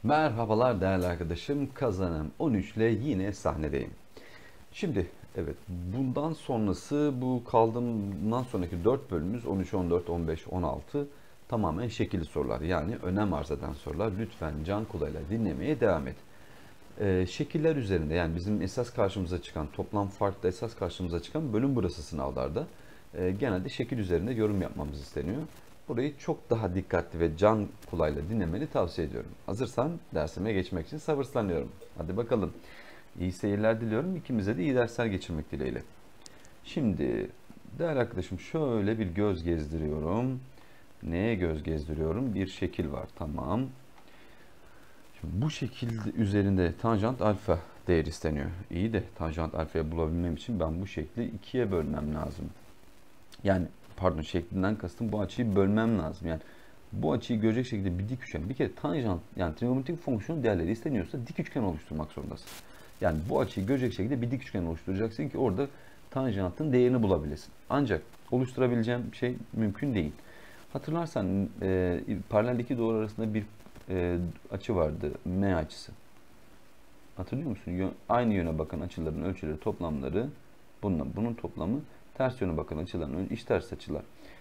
Merhabalar değerli arkadaşım. Kazanım 13 ile yine sahnedeyim. Şimdi evet, bundan sonrası bu kaldığımdan sonraki 4 bölümümüz 13, 14, 15, 16 tamamen şekilli sorular. Yani önem arz eden sorular. Lütfen can kulağıyla dinlemeye devam et. Şekiller üzerinde, yani bizim esas karşımıza çıkan, toplam farklı esas karşımıza çıkan bölüm burası sınavlarda. Genelde şekil üzerinde yorum yapmamız isteniyor. Burayı çok daha dikkatli ve can kulağıyla dinlemeni tavsiye ediyorum. Hazırsan dersime geçmek için sabırsızlanıyorum. Hadi bakalım. İyi seyirler diliyorum. İkimize de iyi dersler geçirmek dileğiyle. Şimdi değerli arkadaşım, şöyle bir göz gezdiriyorum. Neye göz gezdiriyorum? Bir şekil var. Tamam. Şimdi bu şekil üzerinde tanjant alfa değeri isteniyor. İyi de tanjant alfayı bulabilmem için ben bu şekli ikiye bölmem lazım. Yani pardon, şeklinden kastım bu açıyı bölmem lazım. Yani bu açıyı görecek şekilde bir dik üçgen. Bir kere tanjant, yani trigonometrik fonksiyon değerleri isteniyorsa dik üçgen oluşturmak zorundasın. Yani bu açıyı görecek şekilde bir dik üçgen oluşturacaksın ki orada tanjantın değerini bulabilesin. Ancak oluşturabileceğim şey mümkün değil. Hatırlarsan paralel iki doğru arasında bir açı vardı. M açısı. Hatırlıyor musun? Aynı yöne bakan açıların ölçüleri toplamları, bunun toplamı ters yöne bakan açıların iç ters açılar.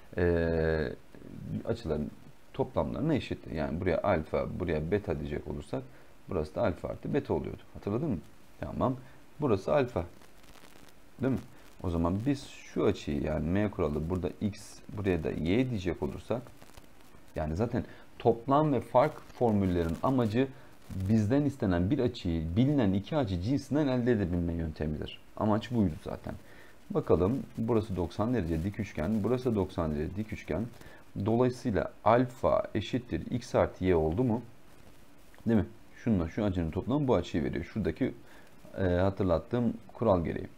Açıların toplamlarına eşit. Yani buraya alfa, buraya beta diyecek olursak burası da alfa artı beta oluyordu. Hatırladın mı? Tamam. Burası alfa. Değil mi? O zaman biz şu açıyı, yani M kuralı burada x, buraya da y diyecek olursak, yani zaten toplam ve fark formüllerin amacı bizden istenen bir açıyı bilinen iki açı cinsinden elde edebilme yöntemidir. Amaç buydu zaten. Bakalım, burası 90 derece dik üçgen, burası 90 derece dik üçgen. Dolayısıyla alfa eşittir x artı y oldu mu? Değil mi? Şununla şu açının toplamı bu açıyı veriyor. Şuradaki hatırlattığım kural gereği.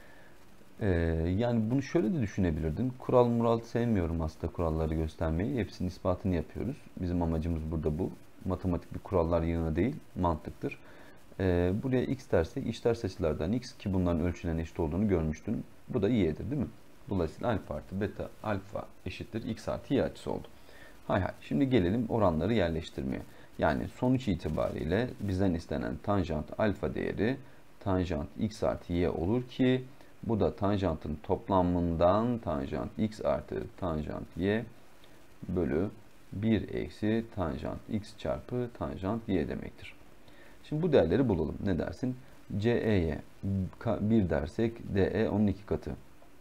Yani bunu şöyle de düşünebilirdin. Kural mural sevmiyorum aslında, kuralları göstermeyi. Hepsinin ispatını yapıyoruz. Bizim amacımız burada bu. Matematik bir kurallar yığını değil, mantıktır. Buraya x dersek iç ters açılardan x, ki bunların ölçülen eşit olduğunu görmüştün. Bu da y'dir değil mi? Dolayısıyla alfa artı beta alfa eşittir x artı y açısı oldu. Hay hay. Şimdi gelelim oranları yerleştirmeye. Yani sonuç itibariyle bizden istenen tanjant alfa değeri tanjant x artı y olur ki bu da tanjantın toplamından tanjant x artı tanjant y bölü 1 eksi tanjant x çarpı tanjant y demektir. Şimdi bu değerleri bulalım. Ne dersin? CE'ye 1 dersek DE onun 2 katı.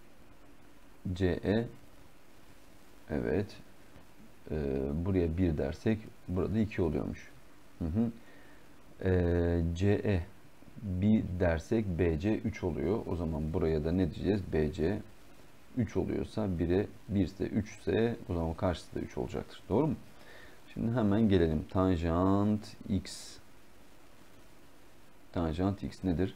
CE, evet, buraya 1 dersek burada 2 oluyormuş. Hı hı. CE 1 dersek BC 3 oluyor. O zaman buraya da ne diyeceğiz? BC 3 oluyorsa 1'e 1 ise 3 ise o zaman karşısı da 3 olacaktır. Doğru mu? Şimdi hemen gelelim. Tanjant x. Tanjant x nedir?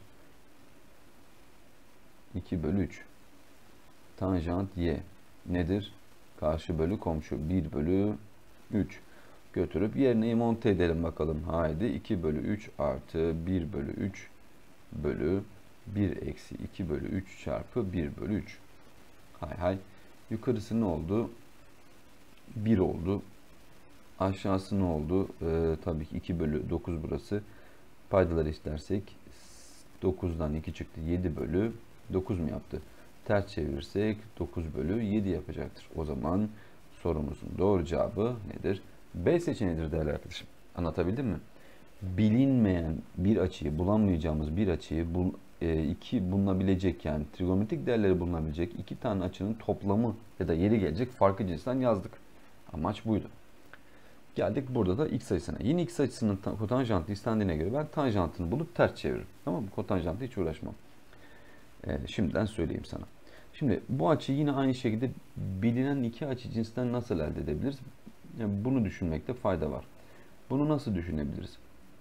2 bölü 3. Tanjant y nedir? Karşı bölü komşu 1 bölü 3. Götürüp yerine monte edelim bakalım. Haydi 2 bölü 3 artı 1 bölü 3 bölü 1 eksi 2 bölü 3 çarpı 1 bölü 3. Hay hay. Yukarısı ne oldu? 1 oldu. Aşağısı ne oldu? Tabii ki 2 bölü 9 burası. Paydaları eşitlersek 9'dan 2 çıktı. 7 bölü 9 mu yaptı? Ters çevirirsek 9 bölü 7 yapacaktır. O zaman sorumuzun doğru cevabı nedir? B seçeneğidir değerli arkadaşım. Anlatabildim mi? Bilinmeyen bir açıyı, bulamayacağımız bir açıyı iki bulunabilecek, yani trigonometrik değerleri bulunabilecek iki tane açının toplamı ya da yeri gelecek farkı cinsinden yazdık. Amaç buydu. Geldik burada da x açısına. Yine x açısının kotanjantı istendiğine göre ben tanjantını bulup ters çeviririm. Tamam mı? Kotanjantı hiç uğraşmam. Şimdiden söyleyeyim sana. Şimdi bu açıyı yine aynı şekilde bilinen iki açı cinsinden nasıl elde edebiliriz? Yani bunu düşünmekte fayda var. Bunu nasıl düşünebiliriz?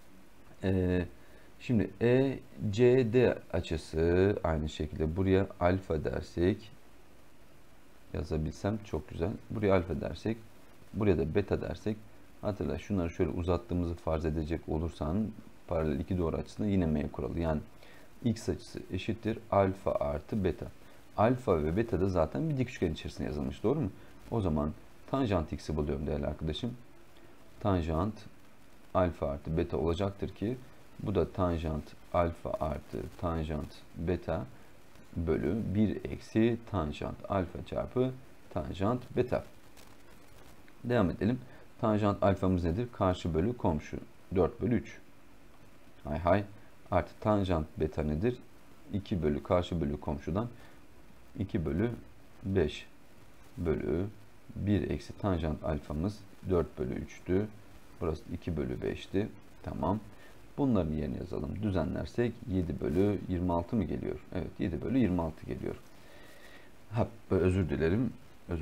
Şimdi ECD açısı aynı şekilde buraya alfa dersek, yazabilsem çok güzel. Buraya alfa dersek, buraya da beta dersek, hatırla şunları şöyle uzattığımızı farz edecek olursan paralel iki doğru açısında yine M kuralı, yani x açısı eşittir alfa artı beta. Alfa ve beta da zaten bir dik üçgen içerisinde yazılmış, doğru mu? O zaman tanjant x'i buluyorum değerli arkadaşım. Tanjant alfa artı beta olacaktır ki bu da tanjant alfa artı tanjant beta bölü 1 eksi tanjant alfa çarpı tanjant beta. Devam edelim. Tanjant alfamız nedir? Karşı bölü komşu. 4 bölü 3. Hay hay. Artı tanjant beta nedir? 2 bölü karşı bölü komşudan 2 bölü 5 bölü 1 eksi tanjant alfamız 4 bölü 3'tü. Burası 2 bölü 5'ti. Tamam. Bunların yerine yazalım. Düzenlersek 7 bölü 26 mı geliyor? Evet, 7 bölü 26 geliyor. Özür dilerim.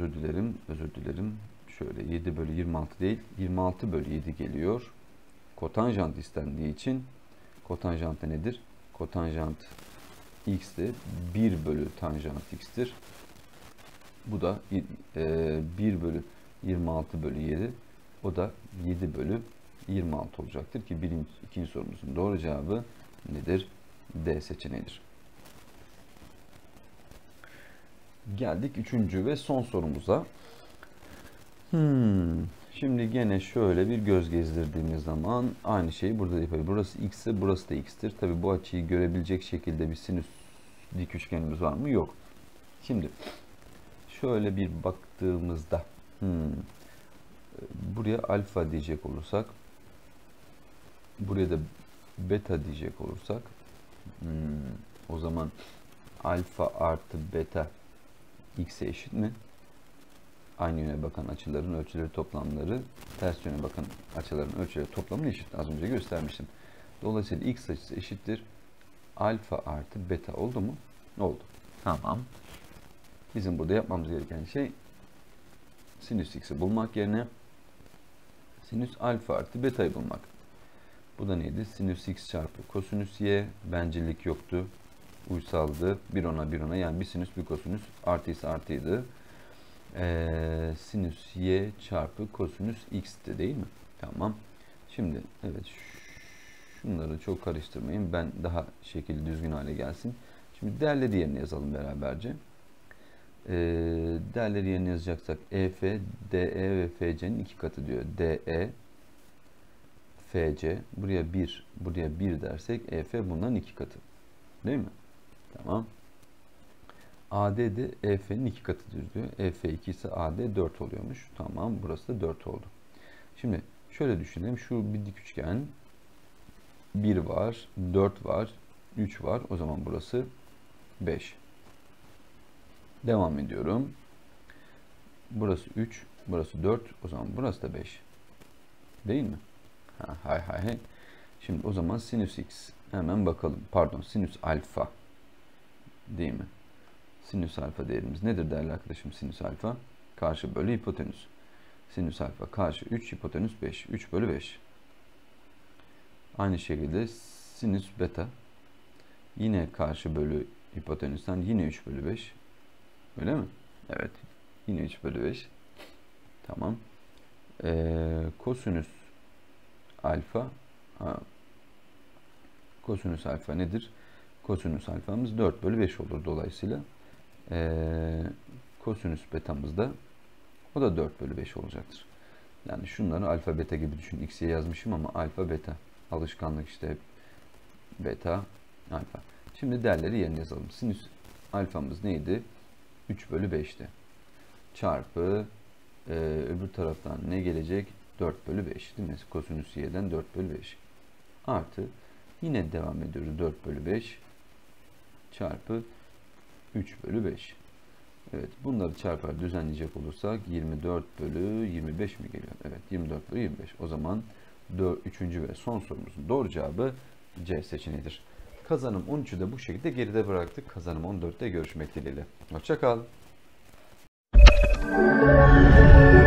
Şöyle 7 bölü 26 değil, 26 bölü 7 geliyor. Kotanjant istendiği için kotanjant nedir? Kotanjant x'ti. 1 bölü tanjant x'tir. Bu da 1 bölü 26 bölü 7. O da 7 bölü 26 olacaktır ki ikinci sorumuzun doğru cevabı nedir? D seçeneğidir. Geldik üçüncü ve son sorumuza. Şimdi gene şöyle bir göz gezdirdiğimiz zaman aynı şeyi burada yapıyoruz. Burası x ise burası da x'tir. Tabi bu açıyı görebilecek şekilde bir sinüs dik üçgenimiz var mı? Yok. Şimdi şöyle bir baktığımızda buraya alfa diyecek olursak, buraya da beta diyecek olursak, o zaman alfa artı beta x'e eşit mi? Aynı yöne bakan açıların ölçüleri toplamları ters yöne bakan açıların ölçüleri toplamına eşit. Az önce göstermiştim. Dolayısıyla x açısı eşittir alfa artı beta oldu mu? Oldu. Tamam. Bizim burada yapmamız gereken şey sinüs x'i bulmak yerine sinüs alfa artı beta'yı bulmak. Bu da neydi? Sinüs x çarpı kosinüs y. Bencillik yoktu. Uysaldı. Bir ona yani bir sinüs bir kosinüs artıysa artıydı. Sinüs y çarpı kosinüs x'ti değil mi? Tamam. Şimdi evet, şunları çok karıştırmayın. Ben daha şekil düzgün hale gelsin. Şimdi değerleri yerine yazalım beraberce. Değerleri yerine yazacaksak EF, DE ve FC'nin 2 katı diyor. DE, FC, buraya 1 dersek EF bunların 2 katı. Değil mi? Tamam. AD de EF'nin 2 katıdır diyor. EF 2 ise AD 4 oluyormuş. Tamam, burası da 4 oldu. Şimdi şöyle düşünelim. Şu bir dik üçgen 1 var, 4 var, 3 var. O zaman burası 5. Devam ediyorum. Burası 3, burası 4. O zaman burası da 5. Değil mi? Hay. Şimdi o zaman sinüs x. Hemen bakalım. Pardon, sinüs alfa. Değil mi? Sinüs alfa değerimiz nedir değerli arkadaşım? Sinüs alfa karşı bölü hipotenüs. Sinüs alfa karşı 3, hipotenüs 5. 3 bölü 5. Aynı şekilde sinüs beta yine karşı bölü hipotenüsten yine 3 bölü 5. Öyle mi? Evet. Yine 3 bölü 5. Tamam. Kosinüs alfa. Kosinüs alfa nedir? Kosinüs alfamız 4 bölü 5 olur dolayısıyla. Kosinüs betamız da o da 4 bölü 5 olacaktır. Yani şunları alfa beta gibi düşün. X'ye yazmışım ama alfa beta. Alışkanlık işte hep beta alfa. Şimdi değerleri yerine yazalım. Sinüs alfamız neydi? 3 bölü 5'ti. Çarpı öbür taraftan ne gelecek? 4 bölü 5 değil mi? Kosinüs y'den 4 bölü 5. Artı yine devam ediyoruz. 4 bölü 5 çarpı 3 bölü 5. Evet, bunları çarpar düzenleyecek olursak 24 bölü 25 mi geliyor? Evet, 24 bölü 25. O zaman 3. ve son sorumuzun doğru cevabı C seçeneğidir. Kazanım 13'ü de bu şekilde geride bıraktık. Kazanım 14'te görüşmek dileğiyle. Hoşça kal.